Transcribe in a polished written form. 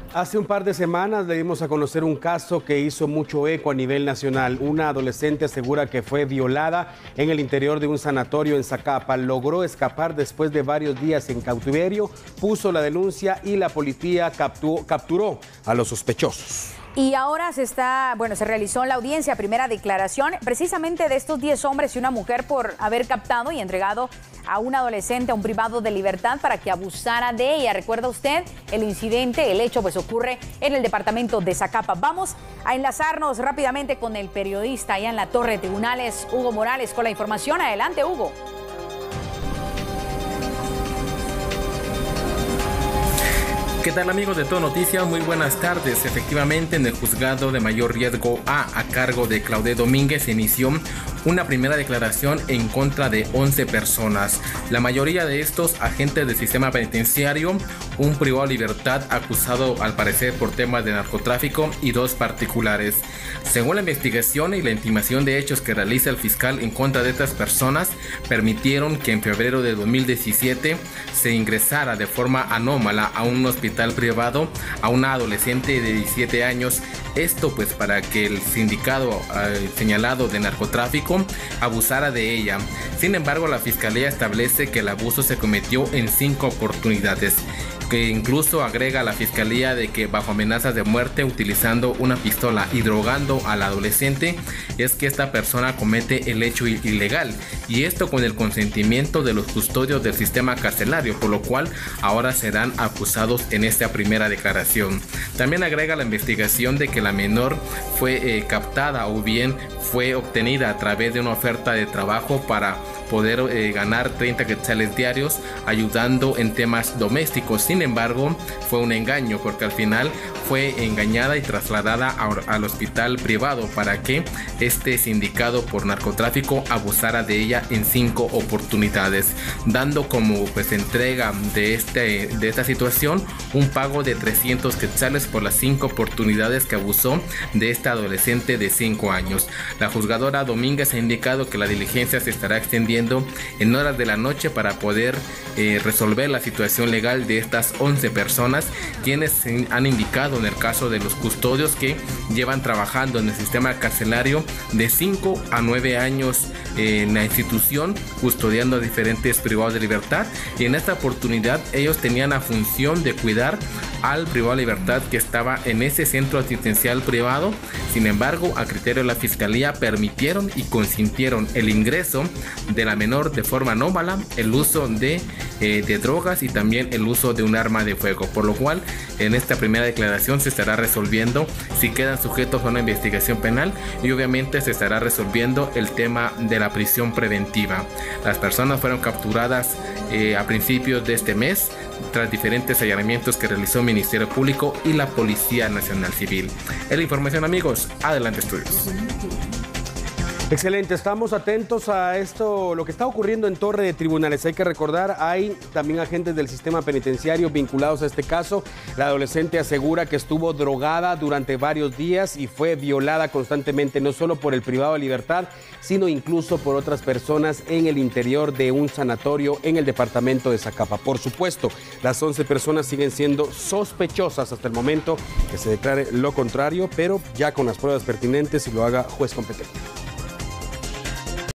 Hace un par de semanas le dimos a conocer un caso que hizo mucho eco a nivel nacional. Una adolescente asegura que fue violada en el interior de un sanatorio en Zacapa. Logró escapar después de varios días en cautiverio, puso la denuncia y la policía capturó a los sospechosos. Y ahora se realizó la audiencia, primera declaración, precisamente de estos 10 hombres y una mujer por haber captado y entregado a un adolescente a un privado de libertad para que abusara de ella. ¿Recuerda usted el incidente? El hecho ocurre en el departamento de Zacapa. Vamos a enlazarnos rápidamente con el periodista allá en la Torre de Tribunales, Hugo Morales, con la información. Adelante, Hugo. ¿Qué tal, amigos de Todo Noticias? Muy buenas tardes. Efectivamente, en el juzgado de mayor riesgo A cargo de Claudette Domínguez se inició una primera declaración en contra de 11 personas. La mayoría de estos agentes del sistema penitenciario, un privado de libertad acusado al parecer por temas de narcotráfico y 2 particulares. Según la investigación y la intimación de hechos que realiza el fiscal en contra de estas personas, permitieron que en febrero de 2017 se ingresara de forma anómala a un hospital privado a una adolescente de 17 años. Esto pues para que el sindicado señalado de narcotráfico abusara de ella. Sin embargo, la fiscalía establece que el abuso se cometió en 5 oportunidades, que incluso agrega a la fiscalía de que bajo amenazas de muerte, utilizando una pistola y drogando al adolescente, es que esta persona comete el hecho ilegal, y esto con el consentimiento de los custodios del sistema carcelario, por lo cual ahora serán acusados en esta primera declaración. También agrega la investigación de que la menor fue captada o bien fue obtenida a través de una oferta de trabajo para poder ganar 30 quetzales diarios ayudando en temas domésticos. Sin embargo, fue un engaño porque al final fue engañada y trasladada al hospital privado para que este sindicado por narcotráfico abusara de ella en 5 oportunidades, dando como pues entrega de esta situación un pago de 300 quetzales por las 5 oportunidades que abusó de esta adolescente de 5 años. La juzgadora Domínguez ha indicado que la diligencia se estará extendiendo en horas de la noche para poder resolver la situación legal de estas 11 personas, quienes han indicado en el caso de los custodios que llevan trabajando en el sistema carcelario de 5 a 9 años en la institución, custodiando a diferentes privados de libertad, y en esta oportunidad ellos tenían la función de cuidar al privado de libertad que estaba en ese centro asistencial privado. Sin embargo, a criterio de la fiscalía, permitieron y consintieron el ingreso de la menor de forma anómala, el uso de drogas y también el uso de un arma de fuego, por lo cual en esta primera declaración se estará resolviendo si quedan sujetos a una investigación penal, y obviamente se estará resolviendo el tema de la prisión preventiva. Las personas fueron capturadas a principios de este mes tras diferentes allanamientos que realizó el Ministerio Público y la Policía Nacional Civil. Es la información, amigos. Adelante, estudios. Excelente, estamos atentos a esto, lo que está ocurriendo en Torre de Tribunales. Hay que recordar, hay también agentes del sistema penitenciario vinculados a este caso. La adolescente asegura que estuvo drogada durante varios días y fue violada constantemente, no solo por el privado de libertad, sino incluso por otras personas en el interior de un sanatorio en el departamento de Zacapa. Por supuesto, las 11 personas siguen siendo sospechosas hasta el momento que se declare lo contrario, pero ya con las pruebas pertinentes y lo haga juez competente.